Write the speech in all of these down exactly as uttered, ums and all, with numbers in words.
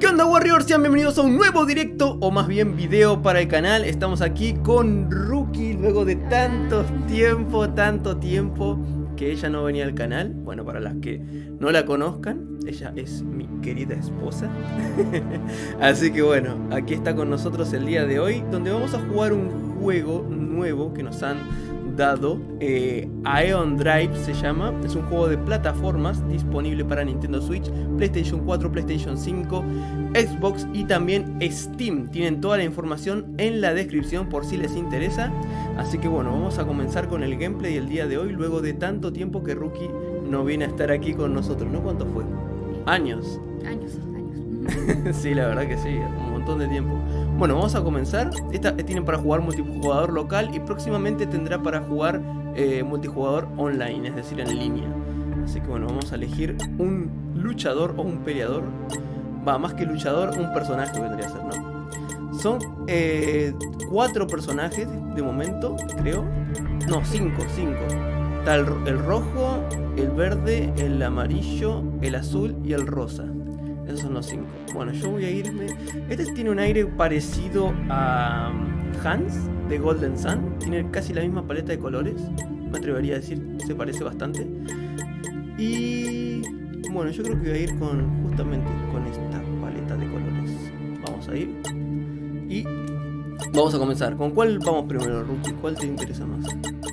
¿Qué onda, Warriors? Sean bienvenidos a un nuevo directo, o más bien video para el canal. Estamos aquí con Rookie luego de tanto tiempo, tanto tiempo que ella no venía al canal. Bueno, para las que no la conozcan, ella es mi querida esposa. Así que bueno, aquí está con nosotros el día de hoy, donde vamos a jugar un juego nuevo que nos han dado, eh, Aeon Drive se llama. Es un juego de plataformas disponible para Nintendo Switch, PlayStation cuatro, PlayStation cinco, Xbox y también Steam. Tienen toda la información en la descripción por si les interesa. Así que bueno, vamos a comenzar con el gameplay el día de hoy, luego de tanto tiempo que Rookie no viene a estar aquí con nosotros, ¿no? ¿Cuánto fue? Años. Años, años. Sí, la verdad que sí, un montón de tiempo. Bueno, vamos a comenzar. Esta tienen para jugar multijugador local y próximamente tendrá para jugar eh, multijugador online, es decir, en línea. Así que bueno, vamos a elegir un luchador o un peleador. Va, más que luchador, un personaje vendría a ser, ¿no? Son eh, cuatro personajes de momento, creo. No, cinco, cinco. Está el, el rojo, el verde, el amarillo, el azul y el rosa. Esos son los cinco. Bueno, yo voy a irme. Este tiene un aire parecido a Hans de Golden Sun. Tiene casi la misma paleta de colores. Me atrevería a decir, se parece bastante. Y bueno, yo creo que voy a ir con justamente con esta paleta de colores. Vamos a ir. Y vamos a comenzar. ¿Con cuál vamos primero, Rookie? ¿Cuál te interesa más?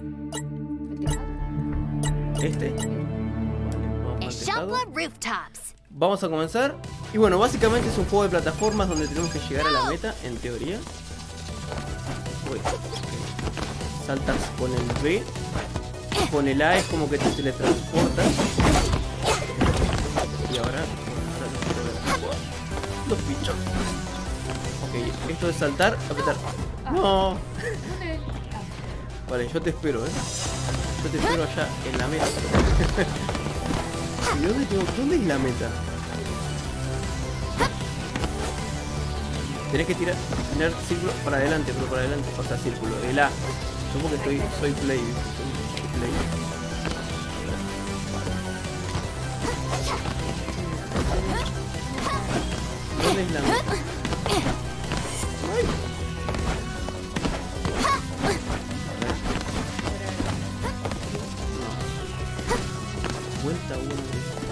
¿Este? Vale, vamos al tejado. Vamos a comenzar. Y bueno, básicamente es un juego de plataformas donde tenemos que llegar a la meta, en teoría. Uy, okay. Saltas con el B. Con el A es como que te teletransportas. Y ahora, ahora los bichos. Ok, esto de saltar, apretar. No. Vale, yo te espero, eh. Yo te espero allá en la meta. ¿Y dónde, tengo, dónde es la meta? Tenés que tirar, tirar círculo para adelante, pero para adelante, o sea, círculo, el A. Yo porque estoy, soy play, soy play. ¿Dónde es la meta? ¡Ay! Vuelta uno.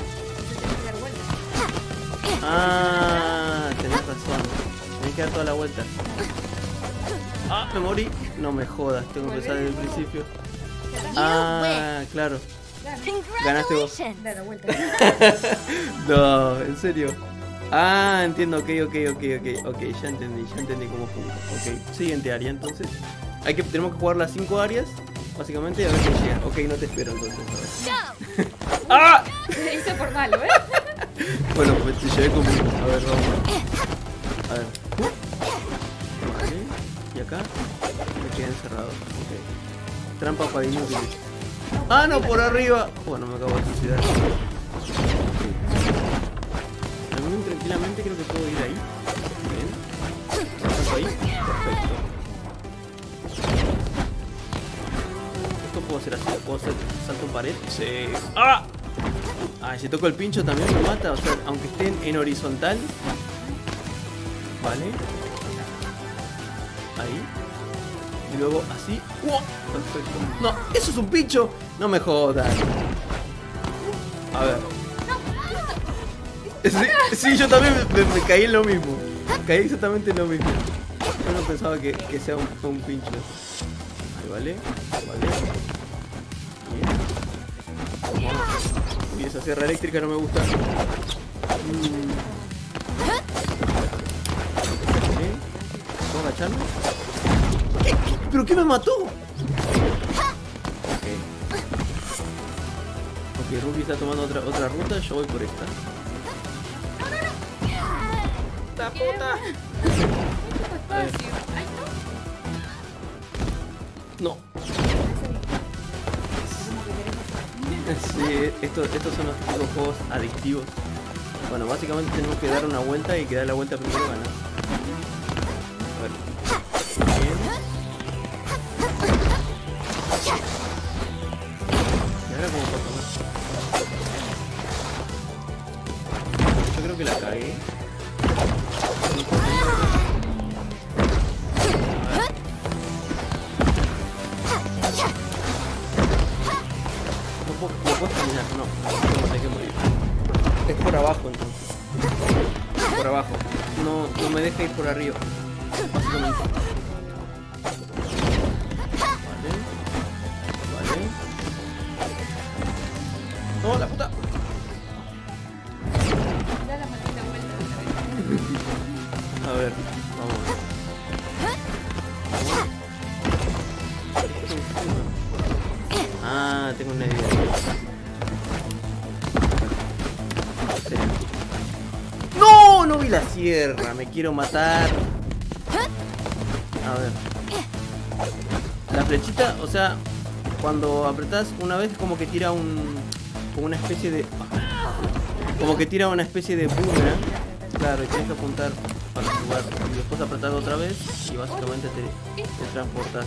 Ah, tenés razón. Tenés que dar toda la vuelta. Ah, me morí. No me jodas, tengo que empezar desde el principio. Ah, claro. Ganaste vos. No, en serio. Ah, entiendo, ok, ok, ok, ok, ok, ya entendí, ya entendí cómo funciona. Ok, siguiente área entonces. Hay que, tenemos que jugar las cinco áreas, básicamente, y a ver qué llega. Ok, no te espero entonces. ¡Ah! Se hizo por malo, ¿eh? Bueno, pues te llevé conmigo. A ver, vamos. A ver. Vale. Y acá me quedé encerrado. Ok. Trampa para inútiles. ¡Ah, no! Por arriba. Bueno, me acabo de suicidar. Okay. Tranquilamente creo que puedo ir ahí. Bien. ¿Paso ahí? Perfecto. Esto puedo hacer así. ¿Puedo hacer salto en pared? Sí. ¡Ah! Ah, si toco el pincho también me mata, o sea, aunque estén en horizontal. Vale. Ahí. Y luego así. ¡Wow! Perfecto. No, eso es un pincho. No me jodas. A ver. Sí, sí, yo también me, me, me caí en lo mismo. Caí exactamente en lo mismo. Yo no pensaba que, que sea un, un pincho. Ahí, vale. Vale. Bien. Y esa sierra eléctrica no me gusta. Mm. ¿Sí? ¿Puedo agacharme? ¿Qué? ¿Pero qué me mató? Ok. Ok, Ruby está tomando otra, otra ruta. Yo voy por esta. ¡La puta! A ver. No. Sí, esto, estos son los típicos juegos adictivos. Bueno, básicamente tenemos que dar una vuelta y que dar la vuelta primero gana. A ver. Bien. ¿Y ahora cómo pasa más? Yo creo que la cagué. por abajo. No, no me deja ir por arriba. Básicamente. Vale. Vale. ¡No, la puta! Da la maldita vuelta de una vez. A ver, vamos. Ah, tengo una idea. ¡No! No vi la sierra, me quiero matar. A ver. La flechita, o sea, cuando apretás una vez como que tira un... como una especie de... como que tira una especie de boomerang. Claro, y tienes que apuntar para jugar. Y después apretar otra vez y básicamente te, te transportas.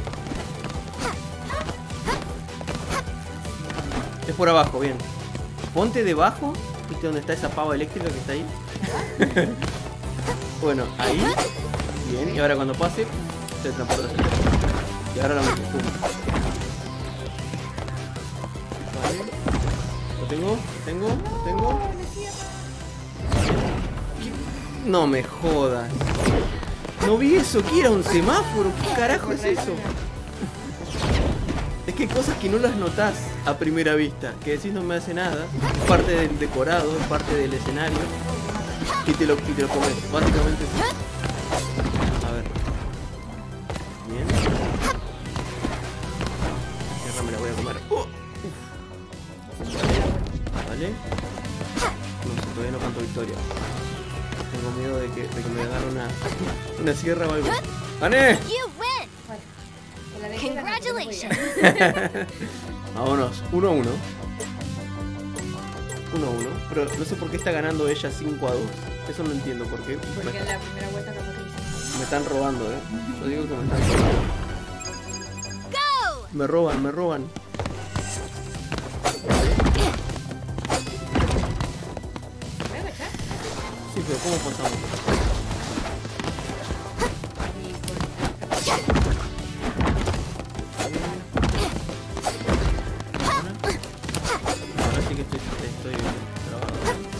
Es por abajo, bien. Ponte debajo, ¿viste dónde está esa pava eléctrica que está ahí? Bueno, ahí. Bien, y ahora cuando pase, te transportas. Y ahora lo mismo. Pum. Vale. Lo tengo, lo tengo, lo tengo. No me jodas. No vi eso, ¿qué era un semáforo? ¿Qué carajo es eso? Es que hay cosas que no las notás a primera vista, que decís no me hace nada, es parte del decorado, es parte del escenario, y te lo, y te lo comes, básicamente sí. A ver. Bien. Ahora me la voy a comer. Oh. Vale. No sé, todavía no canto victoria. Tengo miedo de que, de que me agarre una, una sierra o algo. ¡Gané! Congratulations. Vámonos, uno a uno. uno a uno. Pero no sé por qué está ganando ella cinco a dos. Eso no entiendo por qué. Porque Me, en la primera vuelta capaz que hice. me están robando, eh. Yo digo que me están robando. Me roban, me roban. ¿Voy a agachar? Sí, pero ¿cómo pasamos? Y por... Ahora sí que estoy, estoy trabado.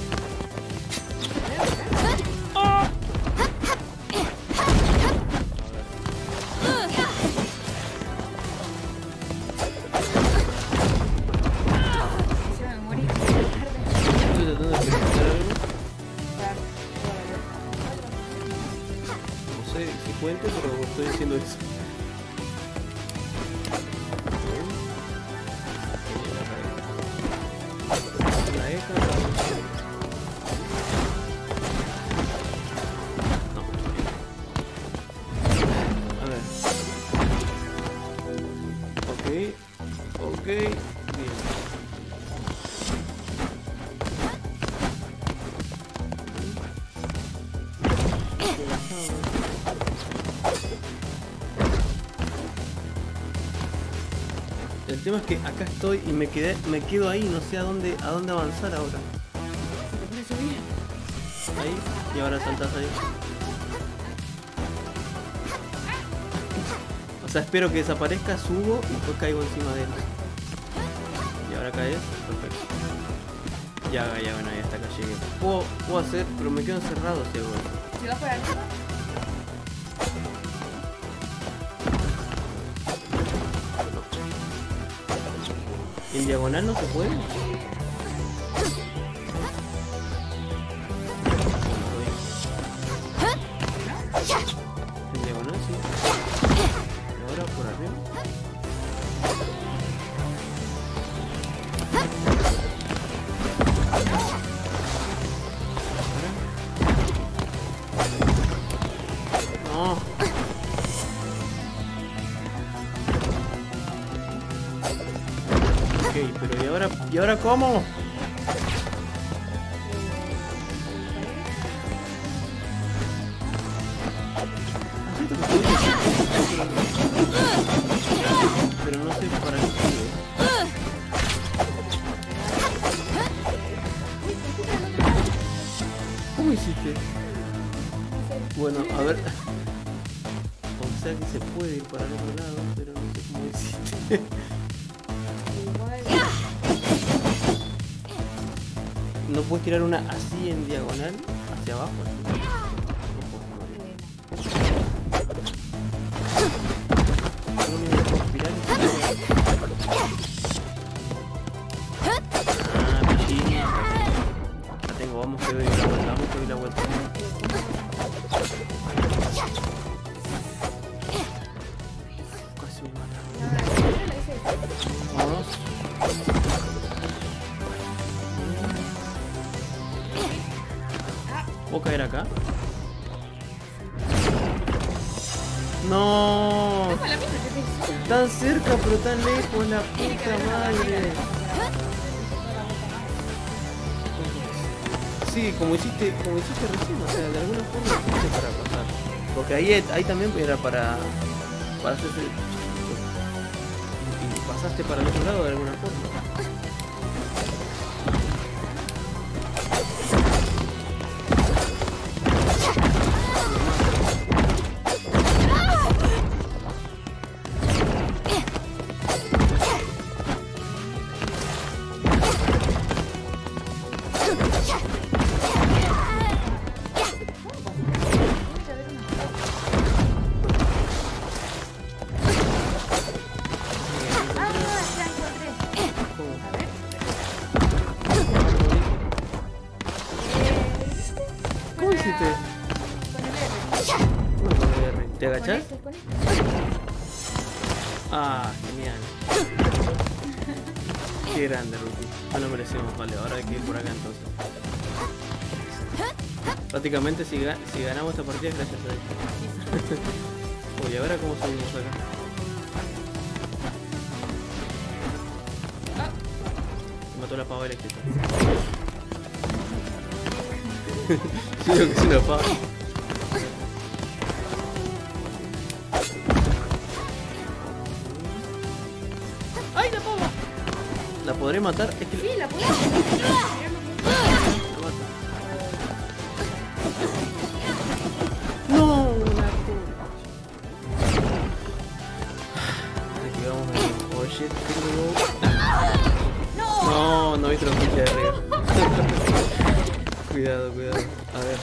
Hicieron morir. Estoy tratando de preguntar algo. No sé si cuente, pero estoy diciendo eso. La eca. No. A ver. Ok. Ok. Bien. El tema es que acá estoy y me quedé, me quedo ahí, no sé a dónde, a dónde avanzar ahora. Se puede subir. Ahí, y ahora saltas ahí. O sea, espero que desaparezca, subo y después caigo encima de él. Y ahora caes, perfecto. Ya, ya, bueno, ahí hasta acá llegué. Puedo, puedo hacer, pero me quedo encerrado si hago eso. Si vas por arriba, ¿En diagonal no se puede? En diagonal sí. Y ahora por arriba. No. Ok, pero ¿y ahora, ¿y ahora cómo? Pero no sé para qué sirve. ¿Cómo hiciste? Bueno, a ver. O sea que se puede ir para el otro lado, pero no sé cómo hiciste. igual. ¿No puedes tirar una así en diagonal? hacia abajo. Ah, pichín. La tengo, vamos que doy la vuelta, vamos que doy la vuelta. Casi me mataron. Vamos. ¿Puedo caer acá? No. Tan cerca pero tan lejos, la puta madre. Sí, como hiciste, como hiciste recién, o sea, de alguna forma hiciste para pasar. Porque ahí, ahí también era para, para hacerse. Y pasaste para el otro lado de alguna forma. ¿Te agachás? Ah, genial. Qué grande, Ruki. No lo merecemos, vale. Ahora hay que ir por acá entonces. Prácticamente si, ga si ganamos esta partida es gracias a él. Oye, a ver a cómo salimos acá. Se mató la pava eléctrica. Sí, creo que es una pava. ¡Ay, la pava! ¿La podré matar? Es que... Sí, la puedo. No, la puta. Aquí vamos a ver. Oh shit, no. No, no viste los pinches de arriba. Cuidado, cuidado. A ver.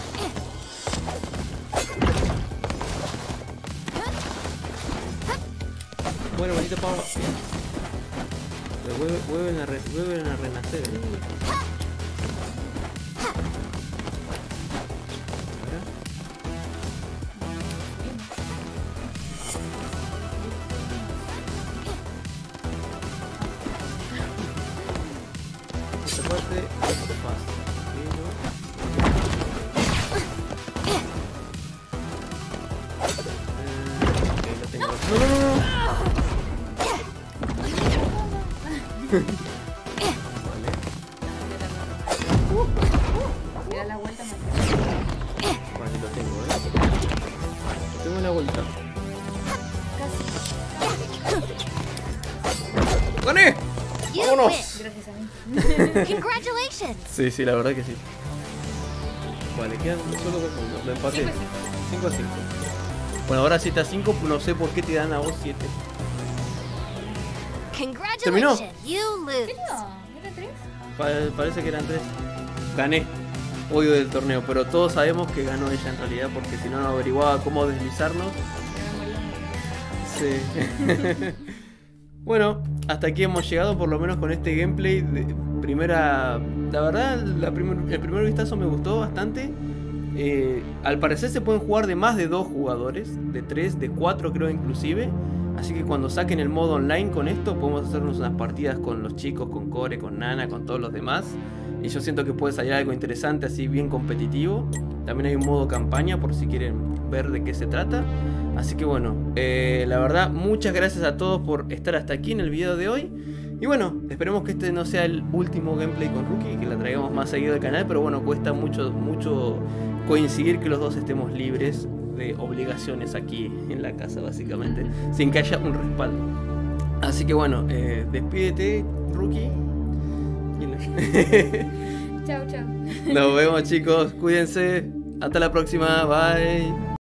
Bueno, bonita pava. Vuelven, vuelven, a re, vuelven a renacer. ¿Eh? Esta parte es fácil. Pero... Eh, ok, lo tengo. ¡No, no, no! no. Vale. Si da la vuelta más. Vale, lo tengo, ¿eh? Lo tengo en la vuelta. ¡Gané! ¡Vámonos! Gracias a mí. Congratulations! Sí, sí, la verdad que sí. Vale, quedan solo dos segundos. Lo empaté. cinco a cinco. Bueno, ahora siete a cinco, no sé por qué te dan a vos siete. Congratulations! You lose. ¿Era tres? Pa- parece que eran tres. Gané. Obvio del torneo, pero todos sabemos que ganó ella en realidad porque si no no averiguaba cómo deslizarnos. Sí. Bueno, hasta aquí hemos llegado por lo menos con este gameplay de primera... La verdad, la primer, el primer vistazo me gustó bastante. Eh, al parecer se pueden jugar de más de dos jugadores, de tres, de cuatro creo inclusive. Así que cuando saquen el modo online con esto podemos hacernos unas partidas con los chicos, con Core, con Nana, con todos los demás. Y yo siento que puede salir algo interesante, así bien competitivo. También hay un modo campaña por si quieren ver de qué se trata. Así que bueno, eh, la verdad, muchas gracias a todos por estar hasta aquí en el video de hoy. Y bueno, esperemos que este no sea el último gameplay con Ruki, que la traigamos más seguido al canal. Pero bueno, cuesta mucho, mucho coincidir que los dos estemos libres de obligaciones aquí en la casa, básicamente, sin que haya un respaldo. Así que bueno, eh, despídete, Ruki. Chao, chao. Nos vemos, chicos, cuídense. Hasta la próxima, bye.